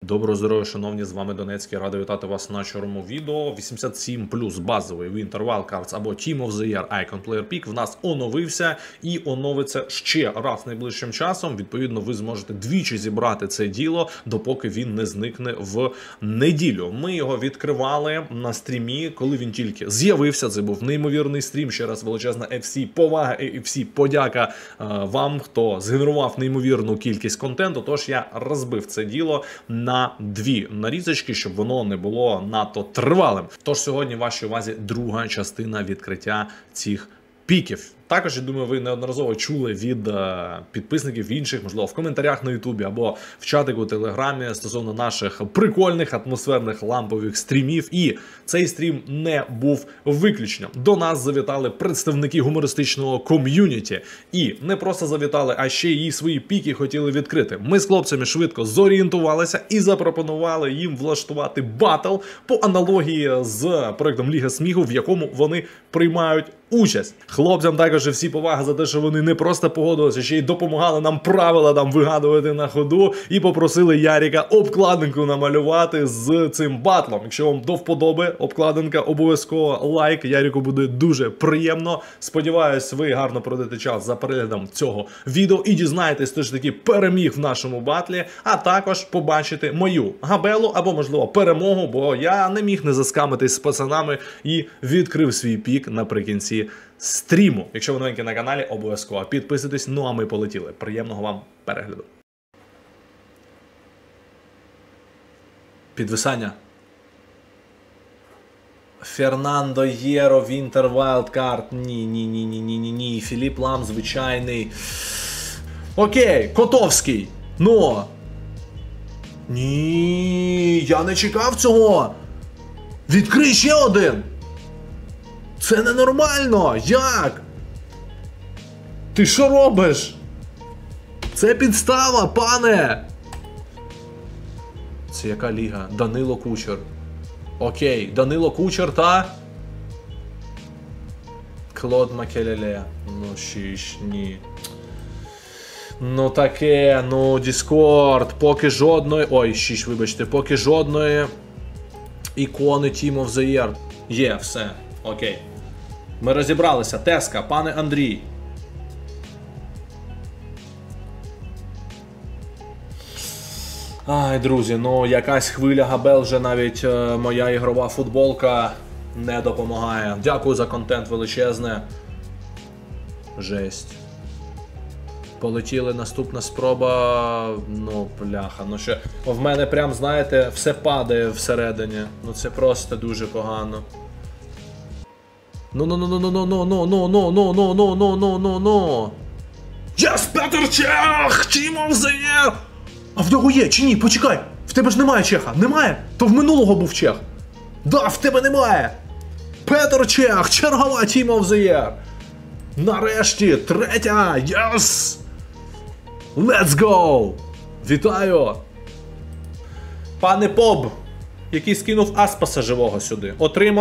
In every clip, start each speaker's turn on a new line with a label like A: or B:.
A: Доброго здоров'я, шановні, з вами Донецький. Радий вітати вас на чорному відео. 87 плюс базовий Winter Wildcards або Team of the Year Icon Player Pick в нас оновився і оновиться ще раз найближчим часом. Відповідно, ви зможете двічі зібрати це діло, допоки він не зникне в неділю. Ми його відкривали на стрімі, коли він тільки з'явився. Це був неймовірний стрім. Ще раз величезна FC повага і FC подяка вам, хто згенерував неймовірну кількість контенту. Тож я розбив це діло на дві нарізочки, щоб воно не було надто тривалим. Тож сьогодні в вашій увазі друга частина відкриття цих піків. Також, я думаю, ви неодноразово чули від підписників інших, можливо, в коментарях на Ютубі або в чатику у Телеграмі стосовно наших прикольних атмосферних лампових стрімів. І цей стрім не був виключенням. До нас завітали представники гумористичного ком'юніті. І не просто завітали, а ще й свої піки хотіли відкрити. Ми з хлопцями швидко зорієнтувалися і запропонували їм влаштувати батл по аналогії з проєктом Ліга Сміху, в якому вони приймають участь. Хлопцям також всі повага за те, що вони не просто погодилися, ще й допомагали нам правила там вигадувати на ходу і попросили Яріка обкладинку намалювати з цим батлом. Якщо вам до вподоби обкладинка, обов'язково лайк, Яріку буде дуже приємно. Сподіваюсь, ви гарно проведете час за переглядом цього відео і дізнаєтесь, хто ж таки переміг в нашому батлі, а також побачите мою габелу або, можливо, перемогу, бо я не міг не заскамитись з пацанами і відкрив свій пік наприкінці стріму. Якщо ви новенькі на каналі, обов'язково підписуйтесь. Ну а ми полетіли. Приємного вам перегляду. Підвисання. Фернандо Єро, Winter Wildcard. Ні. Філіп Лам, звичайний. Окей, Котовський. Ну. Ні, я не чекав цього. Відкрий ще один. Це ненормально! Як? Ти що робиш? Це підстава, пане! Це яка ліга? Данило Кучер. Окей, Данило Кучер та... Клод Макелеле. Ну, ні. Ну таке, ну, Діскорд. Поки жодної... Ой, вибачте. Поки жодної ікони Team of the Year. Є, все. Окей. Ми розібралися. Теска, пане Андрій. Ай, друзі, ну якась хвиля габел, вже навіть моя ігрова футболка не допомагає. Дякую за контент величезне. Жесть. Полетіли, наступна спроба. Ну, бляха, ну що. В мене прям, знаєте, все падає всередині. Ну це просто дуже погано. Ну. Єс, Петр Чех! Team of the Year! А в нього є, чи ні? Почекай! В тебе ж немає Чеха. Немає? То в минулого був Чех. Да, в тебе немає! Петр Чех! Чергова Team of the Year! Нарешті! Третя! Єс! Let's go! Вітаю! Пане Поб, який скинув Аспаса живого сюди,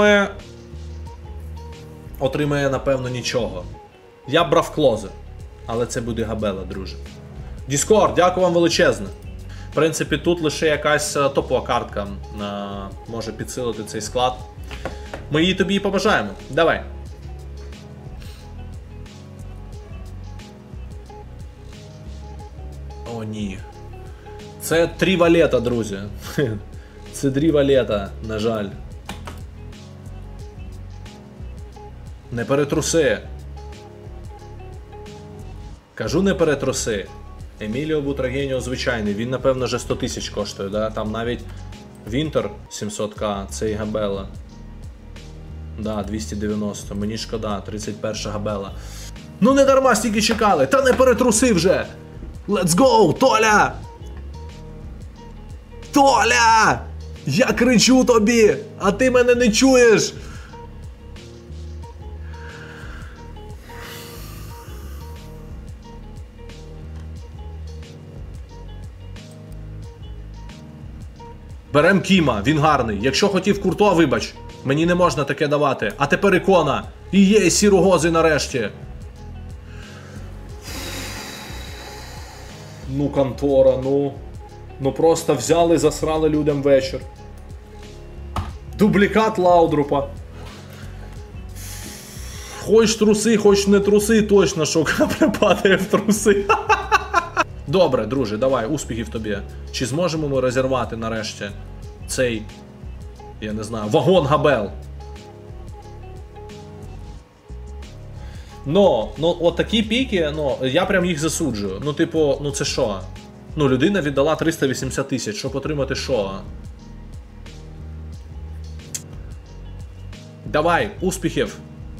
A: отримає, напевно, нічого. Я б брав Клозе. Але це буде габела, друже. Діскорд, дякую вам величезне. В принципі, тут лише якась топова картка може підсилити цей склад. Ми її тобі і побажаємо. Давай. О, ні. Це 3 валета, друзі. Це 3 валета, на жаль. Не перетруси. Кажу, не перетруси. Еміліо Бутрагеніо звичайний. Він, напевно, вже 100 тисяч коштує, да? Там навіть Вінтер 700к, це і габела. Да, 290. Мені шкода, 31 габела. Ну не дарма стільки чекали. Та не перетруси вже. Let's go, Толя! Толя! Я кричу тобі, а ти мене не чуєш! Берем Кіма, він гарний. Якщо хотів Куртуа, вибач. Мені не можна таке давати. А тепер ікона. І є Сірогози нарешті. Ну, контора, ну. Ну просто взяли і засрали людям вечір. Дублікат Лаудрупа. Хоч труси, хоч не труси, точно, що капля падає в труси. Добре, друже, давай, успіхів тобі. Чи зможемо ми розірвати нарешті цей, я не знаю, вагон Габел? Ну, от такі піки, я прям їх засуджую. Ну, типу, це що? Ну, людина віддала 380 тисяч, щоб отримати що? Давай, успіхів!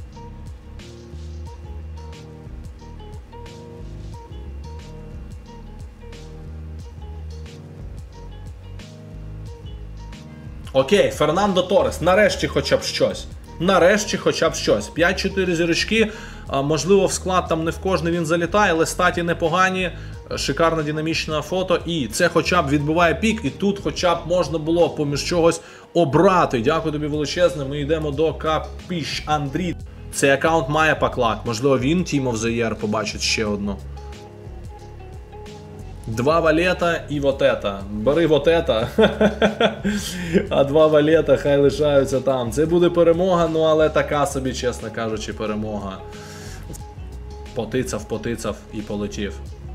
A: Окей, Фернандо Торрес, нарешті хоча б щось. Нарешті хоча б щось. 5-4 зірочки, можливо в склад там не в кожний він залітає, але статі непогані, шикарне динамічне фото. І це хоча б відбиває пік, і тут хоча б можна було поміж чогось обрати. Дякую тобі величезне, ми йдемо до Капіш Андрій. Цей аккаунт має паклак, можливо він Team of the Year побачить ще одну. 2 валета і вот это. Бери вот это. А 2 валета хай лишаються там. Це буде перемога, ну але така собі, чесно кажучи, перемога. Потицав і полетів.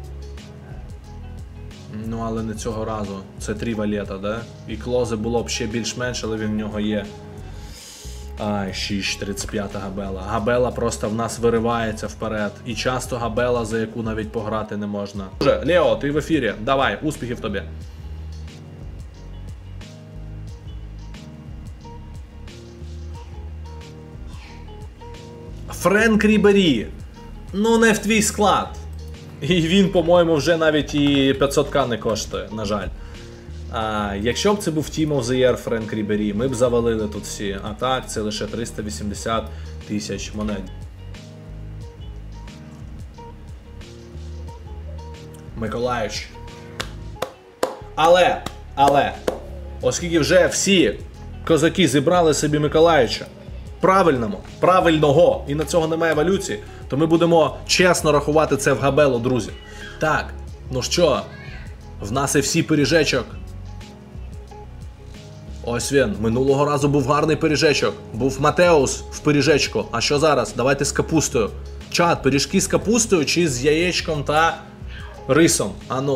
A: Ну але не цього разу. Це 3 валета, да? І клози було б ще більш-менш, але він в нього є. Ай, 6-35 Габела. Габела просто в нас виривається вперед. І часто Габела, за яку навіть пограти не можна. Лео, ти в ефірі. Давай, успіхів тобі. Френк Рібері. Ну не в твій склад. І він, по-моєму, вже навіть і 500к не коштує, на жаль. Якщо б це був Team of the Year Френк Рібері, ми б завалили тут всі. А так, це лише 380 тисяч монет. Миколаївич. Але, оскільки вже всі козаки зібрали собі Миколаївича правильного, і на цього немає еволюції, то ми будемо чесно рахувати це в Габелу, друзі. Так, ну що, в нас і всі пиріжечок. Ось він, минулого разу був гарний пиріжечок. Був Матеус в пиріжечку. А що зараз? Давайте з капустою. Чат, пиріжки з капустою чи з яєчком та рисом?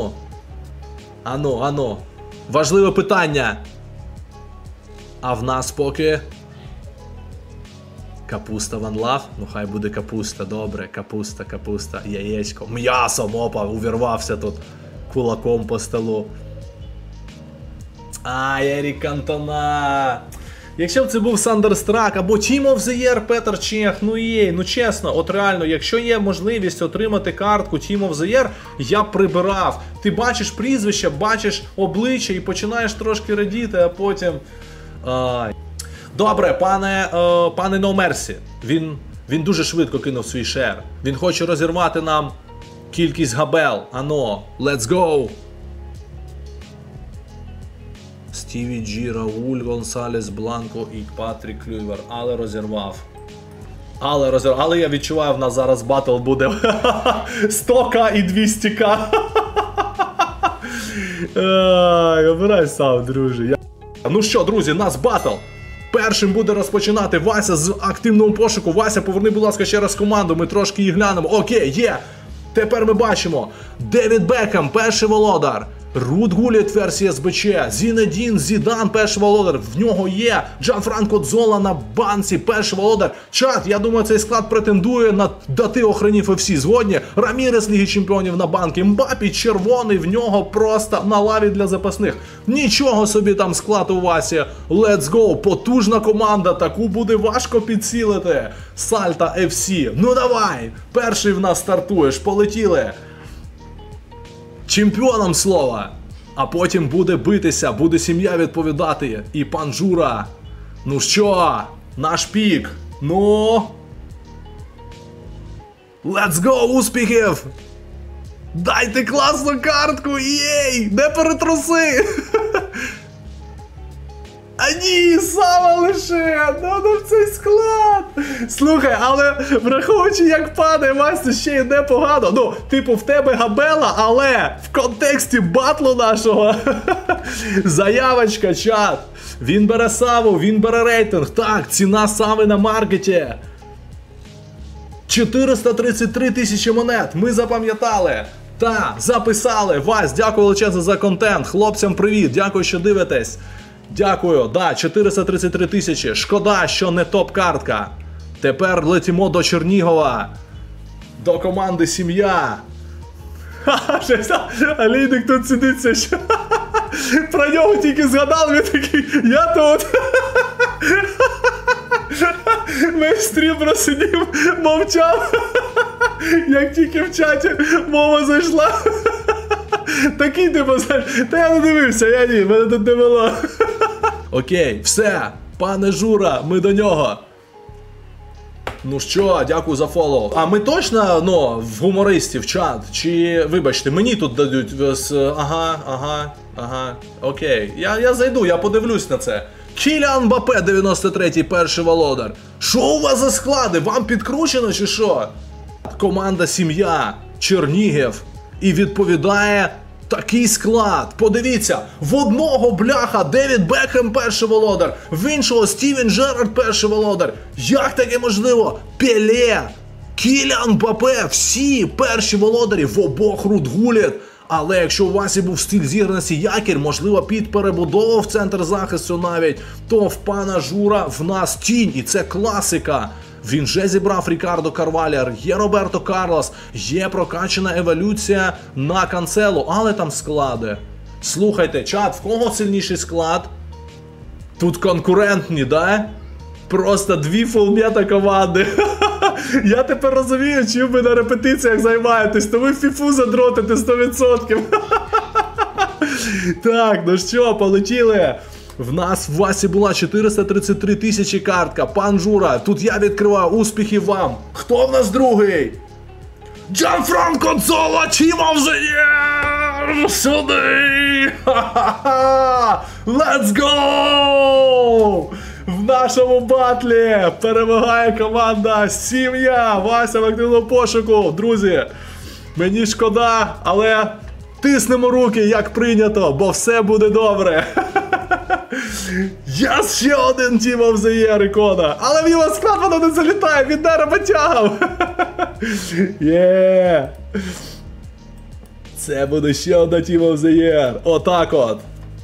A: Ану. Важливе питання. А в нас поки... Капуста One Love? Ну хай буде капуста, добре. Капуста, яєчко. М'ясом, опа, увірвався тут кулаком по столу. Ерік Кантона. Якщо б це був Сандерстрак або Team of the Year Петр Чех, ну чесно, от реально, якщо є можливість отримати картку Team of the Year, я б прибирав. Ти бачиш прізвище, бачиш обличчя і починаєш трошки радіти, а потім... Добре, пане No Mercy, він дуже швидко кинув свій шер. Він хоче розірвати нам кількість габел. Ано, let's go! Стіві Джі, Рауль, Гонсалес, Бланко і Патрік Клюйвер. Але розірвав. Але я відчуваю, в нас зараз батл буде 100к і 200к. Обирай сам, друже. Ну що, друзі, нас батл. Першим буде розпочинати Вася з активного пошуку. Вася, поверни, будь ласка, ще раз команду, ми трошки її глянемо. Окей, є. Тепер ми бачимо. Девід Бекхем, перший володар. Рут Гуліт версія СБЧ, Зінедін Зідан, перший володар, в нього є Джанфранко Дзола на банці, перший володар. Чат, я думаю, цей склад претендує на дати охренів всі згодні. Рамірес Ліги Чемпіонів на банки, Мбапі червоний, в нього просто на лаві для запасних. Нічого собі там склад у Васі. Let's go, потужна команда, таку буде важко підцілити. Сальта FC, ну давай, перший в нас стартуєш, полетіли. Чемпіоном слова, а потім буде битися, буде сім'я відповідати. І пан Жура. Ну що, наш пік. Ну. Let's go, успіхів! Дайте класну картку, єй! Не перетруси! А ні, Сава лише, ну цей склад. Слухай, але враховуючи, як падає, Вася, ще й непогано. Ну, типу, в тебе Габела, але в контексті батлу нашого заявочка, чат. Він бере Саву, він бере рейтинг. Так, ціна Сави на маркеті 433 тисячі монет. Ми запам'ятали. Та, записали. Вась, дякую величезно за контент. Хлопцям привіт, дякую, що дивитесь. Дякую, да, 433 тисячі. Шкода, що не топ-картка. Тепер летимо до Чернігова. До команди «Сім'я». Ха-ха, Алійник тут сидиться, що про нього тільки згадав, він такий, я тут. Весь стрім просидів, мовчав. Як тільки в чаті мова зайшла. Такий типу, знаєш, та я не дивився, я ні, мене тут не було. Окей, все, пане Жура, ми до нього. Ну що, дякую за фоллоу. А ми точно, ну, в гумористів чат? Чи, вибачте, мені тут дадуть, ага, окей. Я зайду, я подивлюсь на це. Кіліан Мбаппе, 93-й, перший володар. Що у вас за склади? Вам підкручено чи що? Команда «Сім'я», Чернігів. І відповідає такий склад. Подивіться, в одного бляха Девід Бекхем перший володар, в іншого Стівен Джерард перший володар. Як таке можливо? Пеле, Кіліан Мбаппе, всі перші володарі, в обох Руд Гуліт. Але якщо у вас і був стиль зіграності якір, можливо під перебудову в центр захисту навіть, то в пана Жура в нас тінь, і це класика. Він вже зібрав Рікардо Карвалер, є Роберто Карлос, є прокачана еволюція на Канцело, але там склади. Слухайте, чат, в кого сильніший склад? Тут конкурентні, да? Просто дві фулмета команди. Я тепер розумію, чим ви на репетиціях займаєтесь, то ви фіфу задротите 100%. Так, ну що, полетіли. В нас в Васі була 433 тисячі картка. Пан Жура, тут я відкриваю, успіхів вам. Хто в нас другий? Джанфранко Дзола, Team of the Year! Сюди! Ха-ха-ха! Let's go! В нашому батлі перемагає команда «Сім'я». Вася в активному пошуку. Друзі, мені шкода, але тиснемо руки, як прийнято, бо все буде добре. Я ще один Team of the Year ікона, але в його склад воно не залітає, він дерева тягав. Є. Це буде ще одна Team of the Year. Отак от.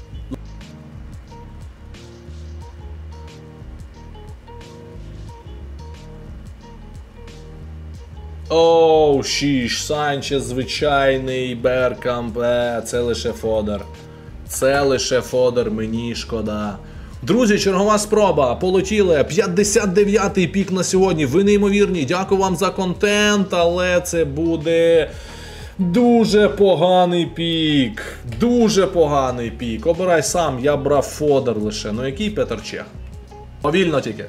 A: Оу, шіш, Санчес звичайний, Беркамп, це лише фодер. Це лише фодер, мені шкода. Друзі, чергова спроба, полетіли, 59-й пік на сьогодні, ви неймовірні, дякую вам за контент, але це буде дуже поганий пік, дуже поганий пік. Обирай сам, я брав фодер лише, ну який Петр Чех? Повільно тільки.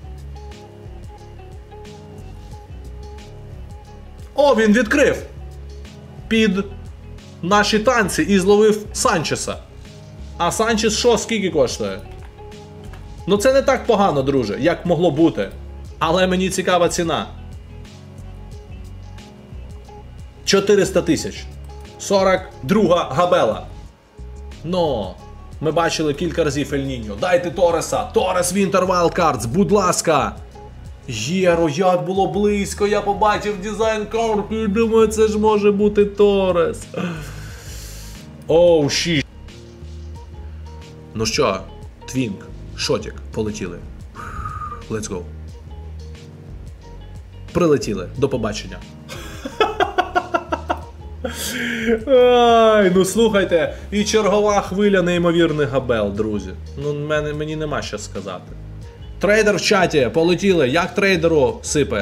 A: О, він відкрив під наші танці і зловив Санчеса. А Санчес що, скільки коштує? Ну це не так погано, друже, як могло бути. Але мені цікава ціна. 400 тисяч. 42 Габела. Ну, ми бачили кілька разів Ель Ніньо. Дайте Тореса. Торес Winter Wildcards, будь ласка. Єро, як було близько, я побачив дизайн карту і думаю, це ж може бути Торес. Оу, шіш. Ну що, Твінк, Шотік, полетіли. Let's go. Прилетіли, до побачення. Ай, ну слухайте, і чергова хвиля неймовірних Габел, друзі. Ну, мені нема що сказати. Трейдер в чаті, полетіли, як трейдеру сипе?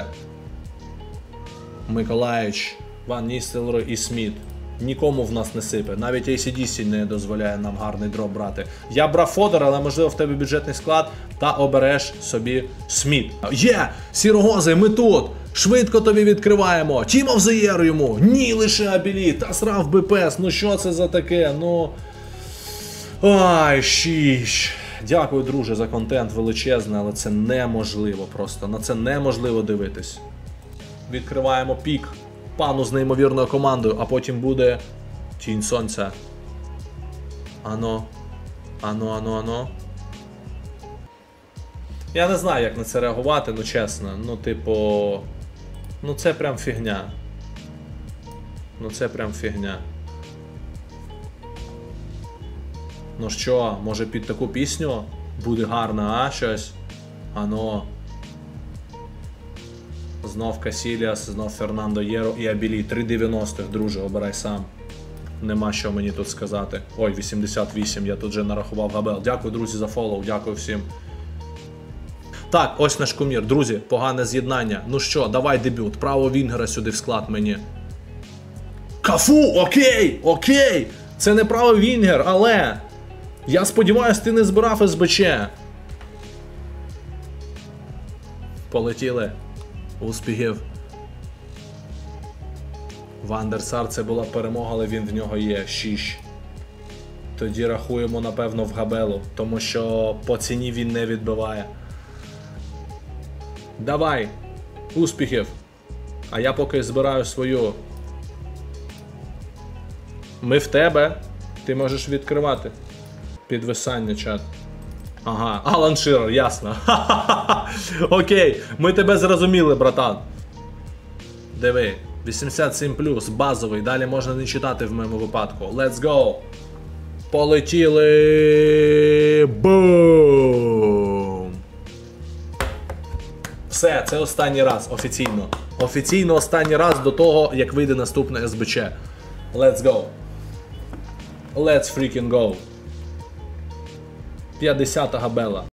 A: Миколаївич, Ван Ністелрой і Сміт. Нікому в нас не сипе, навіть ACDC не дозволяє нам гарний дроп брати. Я брав фодер, але можливо в тебе бюджетний склад, та обереш собі Сміт. Є, Сірогози, ми тут, швидко тобі відкриваємо, Team of the Year йому, ні лише Абілі, та срав БПС, ну що це за таке, ну... Ай, шіш. Дякую, друже, за контент величезний, але це неможливо просто. На це неможливо дивитись. Відкриваємо пік пану з неймовірною командою, а потім буде Тінь Сонця. Ано. Ано. Я не знаю, як на це реагувати, ну чесно. Ну, типу... Ну це прям фігня. Ну що, може під таку пісню буде гарно, а? Щось? Ано. Знов Касіліас, знов Фернандо Єро і Абілі. 3,90, друже, обирай сам. Нема що мені тут сказати. Ой, 88, я тут вже нарахував габел. Дякую, друзі, за фоллоу, дякую всім. Так, ось наш кумір. Друзі, погане з'єднання. Ну що, давай дебют. Право Вінгера сюди в склад мені. Кафу! Окей! Це не право Вінгер, але... Я сподіваюсь, ти не збирав СБЧ. Полетіли. Успіхів. Ван дер Сар, це була перемога, але він в нього є. 6. Тоді рахуємо, напевно, в габелу, тому що по ціні він не відбиває. Давай. Успіхів. А я поки збираю свою. Ми в тебе. Ти можеш відкривати. Підвисання, чат. Ага, Алан Ширер, ясно. Окей, ми тебе зрозуміли, братан. Диви, 87+, базовий, далі можна не читати в моєму випадку. Let's go! Полетіли! Бум! Все, це останній раз, офіційно. Офіційно останній раз до того, як вийде наступне СБЧ. Let's go! Let's freaking go! 50-та габела.